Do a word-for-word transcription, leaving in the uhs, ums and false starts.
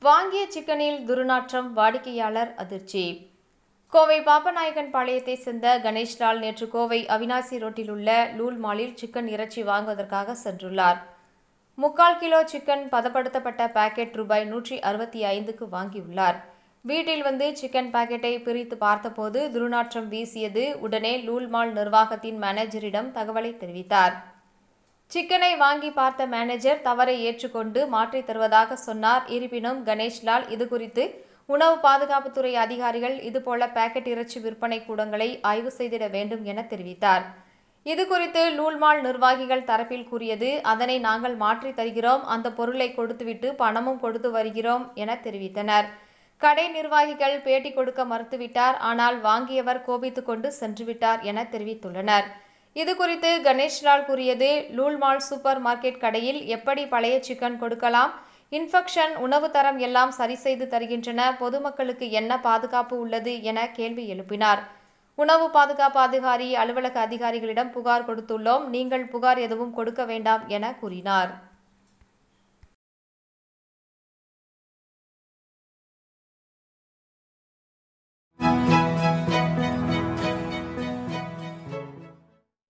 வாங்கிய சிக்கனில் துர்நாற்றம், வாடிக்கையாளர் அதிர்ச்சி. கோவை பாப்பநாயக்கன் பாளையத்தை சேர்ந்த கணேஷ்லால் நேற்று கோவை அவினாசி ரோட்டில் உள்ள லூல் மாலில் சிக்கன் இறைச்சி வாங்குவதற்காக சென்றுள்ளார். முக்கால் கிலோ சிக்கன் பதப்படுத்தப்பட்ட பாக்கெட் ரூபாய் நூற்றி அறுபத்தி ஐந்துக்கு வாங்கியுள்ளார். வீட்டில் வந்து சிக்கன் பாக்கெட்டை பிரித்து பார்த்தபோது துர்நாற்றம் வீசியது. உடனே லூல் மால் நிர்வாகத்தின் மேனேஜரிடம் தகவலை தெரிவித்தார். சிக்கனை வாங்கி பார்த்த மேனேஜர் தவறை ஏற்றுக்கொண்டு மாற்றி தருவதாக சொன்னார். இருப்பினும் கணேஷ்லால் இதுகுறித்து உணவு பாதுகாப்புத்துறை அதிகாரிகள் இதுபோல பாக்கெட் இறைச்சி விற்பனை கூடங்களை ஆய்வு செய்திட வேண்டும் என தெரிவித்தார். இதுகுறித்து லூல் மால் நிர்வாகிகள் தரப்பில் கூறியது, அதனை நாங்கள் மாற்றி தருகிறோம், அந்த பொருளை கொடுத்துவிட்டு பணமும் கொடுத்து வருகிறோம் என தெரிவித்தனர். கடை நிர்வாகிகள் பேட்டி கொடுக்க மறுத்துவிட்டார். ஆனால் வாங்கியவர் கோபித்துக் கொண்டு சென்றுவிட்டார் என தெரிவித்துள்ளனர். இதுகுறித்து கணேஷ்லால் கூறியது, லூல் மால் சூப்பர் மார்க்கெட் கடையில் எப்படி பழைய சிக்கன் கொடுக்கலாம்? இன்ஃபெக்ஷன், உணவு தரம் எல்லாம் சரி செய்து தருகின்றன. பொதுமக்களுக்கு என்ன பாதுகாப்பு உள்ளது என கேள்வி எழுப்பினார். உணவு பாதுகாப்பு அதிகாரி அலுவலக அதிகாரிகளிடம் புகார் கொடுத்துள்ளோம். நீங்கள் புகார் எதுவும் கொடுக்க வேண்டாம் என கூறினார்.